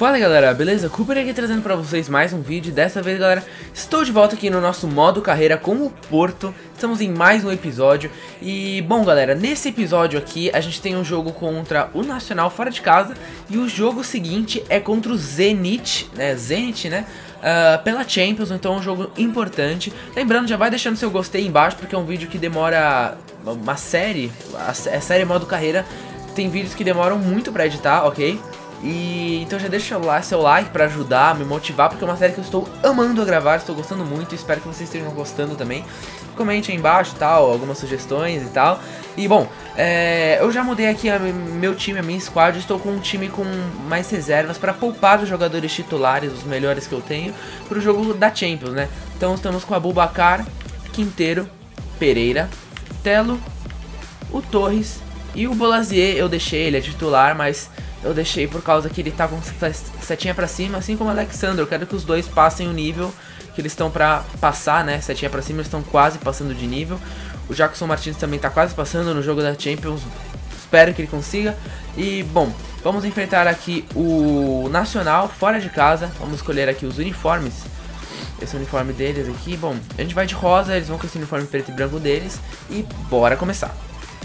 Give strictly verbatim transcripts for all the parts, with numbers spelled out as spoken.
Fala galera, beleza? Cooper aqui trazendo pra vocês mais um vídeo. Dessa vez galera, estou de volta aqui no nosso modo carreira com o Porto. Estamos em mais um episódio. E bom galera, nesse episódio aqui a gente tem um jogo contra o Nacional fora de casa. E o jogo seguinte é contra o Zenit, né? Zenit, né? Uh, pela Champions, então é um jogo importante. Lembrando, já vai deixando seu gostei embaixo, porque é um vídeo que demora uma série. A, a série modo carreira tem vídeos que demoram muito pra editar, ok? E então já deixa lá seu like pra ajudar, me motivar, porque é uma série que eu estou amando a gravar, estou gostando muito, espero que vocês estejam gostando também. Comente aí embaixo, tal, algumas sugestões e tal. E bom, é, eu já mudei aqui a, meu time, a minha squad, estou com um time com mais reservas para poupar os jogadores titulares, os melhores que eu tenho, para o jogo da Champions, né? Então estamos com Abubakar, Quinteiro, Pereira, Telo, o Torres e o Bolazier. Eu deixei, ele é titular, mas eu deixei por causa que ele tá com setinha pra cima, assim como o Alexandre. Eu quero que os dois passem o nível que eles estão pra passar, né? Setinha pra cima, eles estão quase passando de nível. O Jackson Martins também tá quase passando no jogo da Champions. Espero que ele consiga. E, bom, vamos enfrentar aqui o Nacional fora de casa. Vamos escolher aqui os uniformes. Esse é o uniforme deles aqui. Bom, a gente vai de rosa, eles vão com esse uniforme preto e branco deles. E bora começar.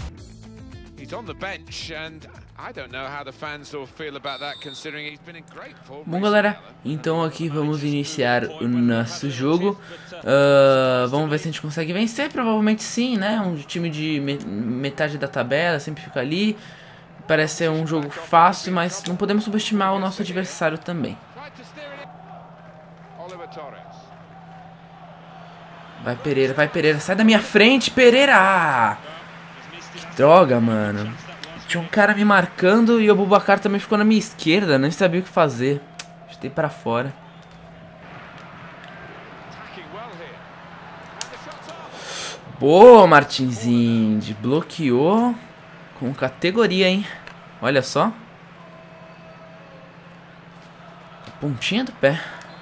Bom galera, então aqui vamos iniciar o nosso jogo. uh, Vamos ver se a gente consegue vencer. Provavelmente sim, né? Um time de metade da tabela, sempre fica ali. Parece ser um jogo fácil, mas não podemos subestimar o nosso adversário também. Vai Pereira, vai Pereira, sai da minha frente, Pereira! Droga, mano. Tinha um cara me marcando e o Abubakar também ficou na minha esquerda. Nem sabia o que fazer. Chutei pra fora. Boa, Martinzinho. Bloqueou com categoria, hein? Olha só. Pontinha do pé.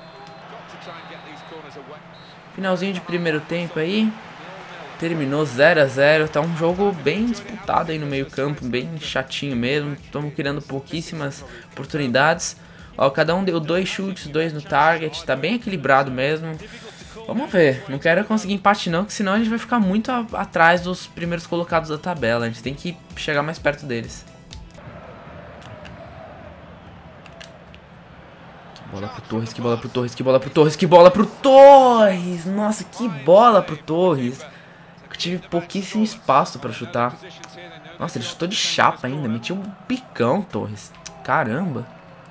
Finalzinho de primeiro tempo aí. Terminou zero a zero, tá um jogo bem disputado aí no meio campo, bem chatinho mesmo. Estamos criando pouquíssimas oportunidades. Ó, cada um deu dois chutes, dois no target, tá bem equilibrado mesmo. Vamos ver, não quero conseguir empate não, que senão a gente vai ficar muito a, atrás dos primeiros colocados da tabela. A gente tem que chegar mais perto deles. Que bola pro Torres, que bola pro Torres, que bola pro Torres, que bola pro Torres! Nossa, que bola pro Torres! Eu tive pouquíssimo espaço pra chutar. Nossa, ele chutou de chapa ainda. Metiu um picão, Torres. Caramba.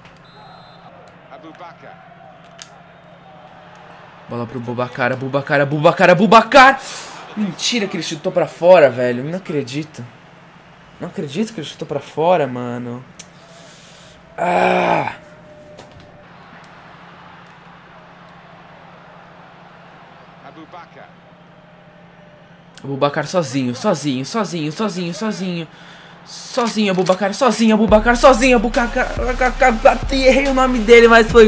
Bola pro Abubakar, Abubakar, Abubakar, Abubakar. Mentira que ele chutou pra fora, velho. Não acredito. Não acredito que ele chutou pra fora, mano. Ah... Abubakar sozinho, sozinho, sozinho, sozinho, sozinho. Sozinho, Abubakar, sozinho, Abubakar, sozinho, Abubakar. Errei o nome dele, mas foi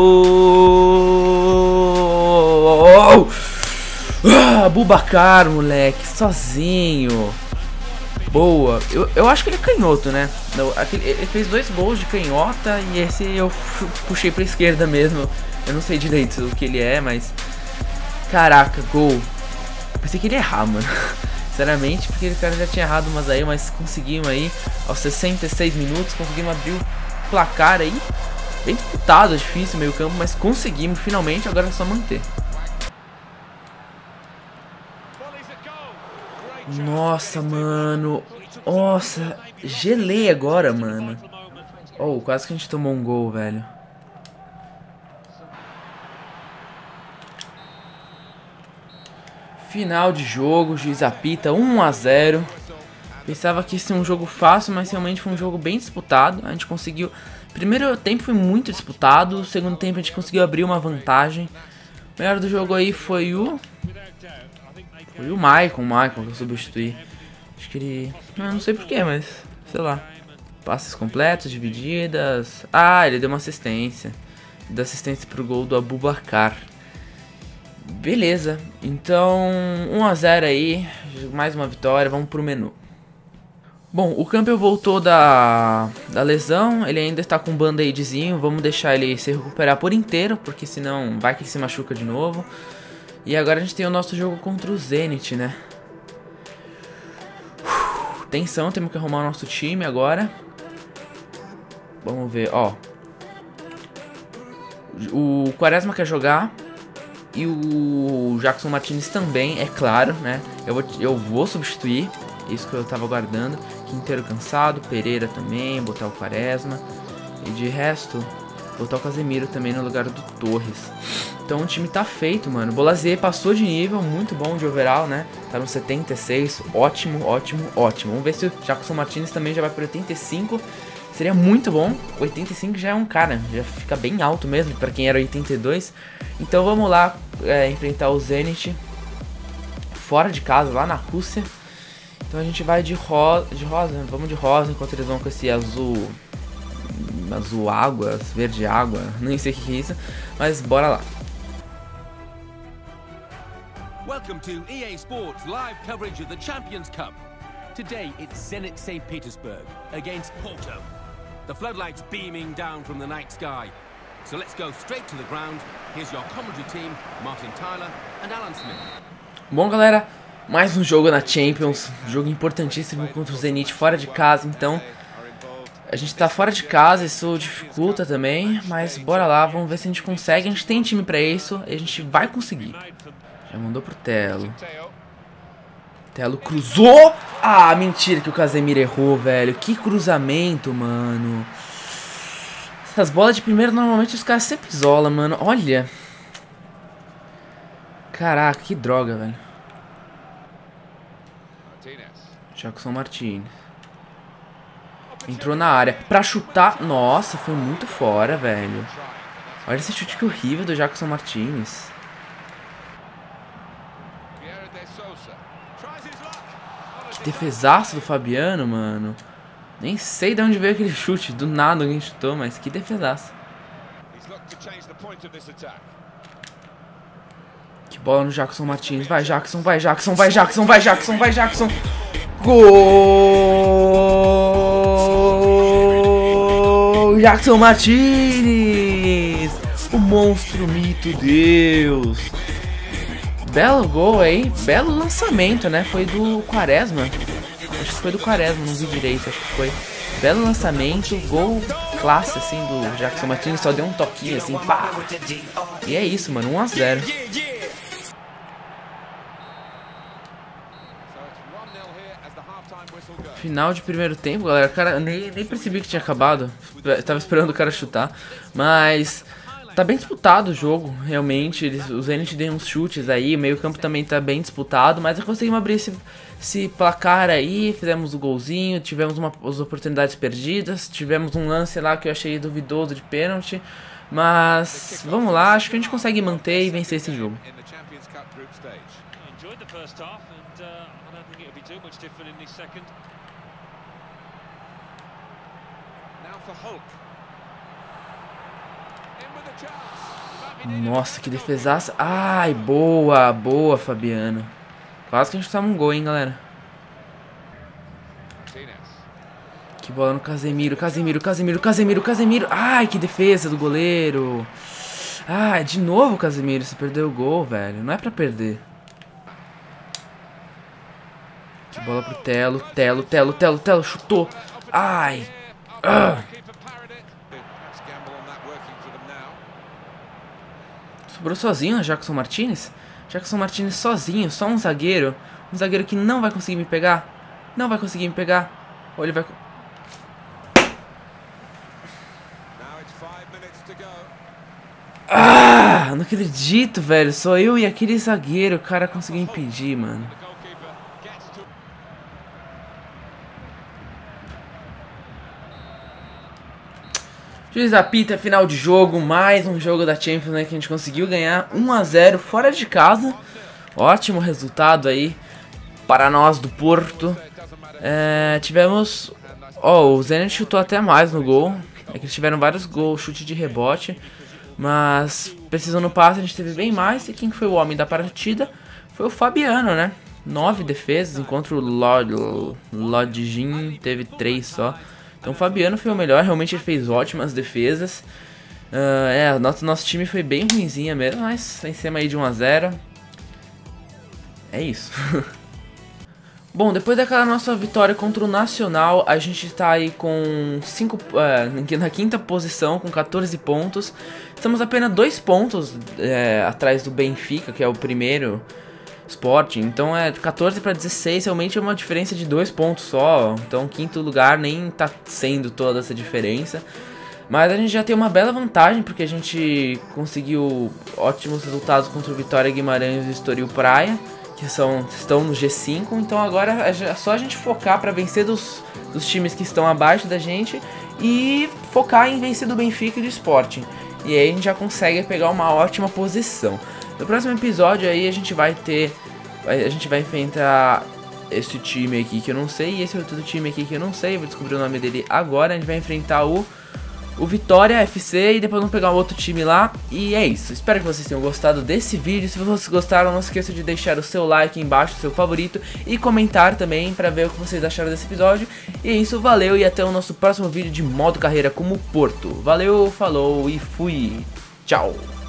gol. Ah, Abubakar, moleque, sozinho. Boa. Eu, eu acho que ele é canhoto, né? Ele fez dois gols de canhota e esse eu puxei pra esquerda mesmo. Eu não sei direito o que ele é, mas... Caraca, gol. Pensei que ele ia errar, mano. Sinceramente, porque o cara já tinha errado umas aí, mas conseguimos aí, aos sessenta e seis minutos, conseguimos abrir o placar aí. Bem disputado, difícil meio campo, mas conseguimos finalmente, agora é só manter. Nossa, mano. Nossa, gelei agora, mano. Oh, quase que a gente tomou um gol, velho. Final de jogo, juiz apita um a zero. Pensava que ia ser um jogo fácil, mas realmente foi um jogo bem disputado. A gente conseguiu... Primeiro tempo foi muito disputado, segundo tempo a gente conseguiu abrir uma vantagem. O melhor do jogo aí foi o... Foi o Maicon, o Maicon que eu substituí. Acho que ele... Eu não sei porquê, mas... Sei lá. Passes completos, divididas... Ah, ele deu uma assistência. Deu assistência pro gol do Abubakar. Beleza, então um a zero aí, mais uma vitória, vamos pro menu. Bom, o Campbell voltou da, da lesão, ele ainda está com um band-aidzinho, vamos deixar ele se recuperar por inteiro, porque senão vai que ele se machuca de novo. E agora a gente tem o nosso jogo contra o Zenit, né? Uf, tensão, temos que arrumar o nosso time agora. Vamos ver, ó. O Quaresma quer jogar e o Jackson Martinez também, é claro, né? Eu vou, eu vou substituir, isso que eu tava guardando. Quinteiro cansado, Pereira também, botar o Quaresma. E de resto, botar o Casemiro também no lugar do Torres. Então o time tá feito, mano. Bolazier passou de nível, muito bom de overall, né? Tá no setenta e seis, ótimo, ótimo, ótimo. Vamos ver se o Jackson Martinez também já vai para oitenta e cinco. Seria muito bom. oitenta e cinco já é um cara, já fica bem alto mesmo para quem era oitenta e dois. Então vamos lá é, enfrentar o Zenit fora de casa, lá na Rússia. Então a gente vai de rosa, de rosa, vamos de rosa, enquanto eles vão com esse azul, azul água, verde água, nem sei o que é isso, mas bora lá. Welcome to E A Sports live coverage of the Champions Cup. Today it's Zenit Saint Petersburg against Porto. The floodlights beaming down from the night sky. So let's go straight to the ground. Here's your commentary team, Martin Tyler and Alan Smith. Bom, galera, mais um jogo na Champions, jogo importantíssimo contra o Zenit fora de casa, então a gente tá fora de casa, isso dificulta também, mas bora lá, vamos ver se a gente consegue, a gente tem time pra isso e a gente vai conseguir. Já mandou pro Telo. Telo cruzou! Ah, mentira que o Casemiro errou, velho, que cruzamento, mano. Essas bolas de primeiro normalmente os caras sempre isolam, mano, olha. Caraca, que droga, velho. Jackson Martinez. Entrou na área pra chutar. Nossa, foi muito fora, velho. Olha esse chute que horrível do Jackson Martinez. Que defesaço do Fabiano, mano. Nem sei de onde veio aquele chute. Do nada alguém chutou, mas que defesaço. Que bola no Jackson Martinez. Vai, Jackson, vai, Jackson, vai, Jackson, vai, Jackson, vai, Jackson. Gol! Jackson Martinez! O monstro mito Deus! Belo gol aí, belo lançamento, né? Foi do Quaresma. Acho que foi do Quaresma, não vi direito, acho que foi. Belo lançamento, gol classe assim do Jackson Martinez, só deu um toquinho assim, pá! E é isso, mano, um a zero. Final de primeiro tempo, galera. Cara, nem, nem percebi que tinha acabado. Eu tava esperando o cara chutar. Mas tá bem disputado o jogo, realmente. Eles, os Zenit deu uns chutes aí. O meio campo também tá bem disputado. Mas conseguimos abrir esse, esse placar aí. Fizemos o golzinho. Tivemos uma, as oportunidades perdidas. Tivemos um lance lá que eu achei duvidoso de pênalti. Mas vamos lá, acho que a gente consegue manter e vencer esse jogo. Nossa, que defesaça. Ai, boa, boa, Fabiano. Quase que a gente toma um gol, hein, galera. Que bola no Casemiro, Casemiro, Casemiro, Casemiro, Casemiro. Ai, que defesa do goleiro. Ai, de novo, Casemiro, você perdeu o gol, velho. Não é pra perder. Que bola pro Telo, Telo, Telo, Telo, Telo, chutou. Ai. Ah. Sobrou sozinho a Jackson Martinez? Jackson Martinez sozinho, só um zagueiro. Um zagueiro que não vai conseguir me pegar. Não vai conseguir me pegar. Ou ele vai... Ah, não acredito, velho. Só eu e aquele zagueiro, o cara conseguiu impedir, mano. Juiz apita, final de jogo, mais um jogo da Champions, né, que a gente conseguiu ganhar um a zero fora de casa. Ótimo resultado aí para nós do Porto. É, tivemos... Ó, oh, o Zenit chutou até mais no gol. É que eles tiveram vários gols, chute de rebote. Mas precisando no passe, a gente teve bem mais. E quem foi o homem da partida foi o Fabiano, né? nove defesas, enquanto o Lod, Lodjin teve três só. Então o Fabiano foi o melhor, realmente ele fez ótimas defesas. Uh, é, nosso, nosso time foi bem ruinzinha mesmo, mas vencemos aí de um a zero. É isso. Bom, depois daquela nossa vitória contra o Nacional, a gente tá aí com cinco, uh, na quinta posição, com quatorze pontos. Estamos apenas dois pontos é, atrás do Benfica, que é o primeiro Sporting. Então é quatorze para dezesseis, realmente é uma diferença de dois pontos só. Então quinto lugar nem tá sendo toda essa diferença. Mas a gente já tem uma bela vantagem, porque a gente conseguiu ótimos resultados contra o Vitória Guimarães e Estoril Praia, que são, estão no G cinco, então agora é só a gente focar para vencer dos, dos times que estão abaixo da gente e focar em vencer do Benfica e do Sporting. E aí a gente já consegue pegar uma ótima posição. No próximo episódio aí a gente vai ter, a gente vai enfrentar esse time aqui que eu não sei e esse outro time aqui que eu não sei, eu vou descobrir o nome dele agora. A gente vai enfrentar o O Vitória F C e depois vamos pegar um outro time lá. E é isso, espero que vocês tenham gostado desse vídeo. Se vocês gostaram, não se esqueça de deixar o seu like aí embaixo, o seu favorito, e comentar também pra ver o que vocês acharam desse episódio. E é isso, valeu e até o nosso próximo vídeo de modo carreira como Porto. Valeu, falou e fui, tchau.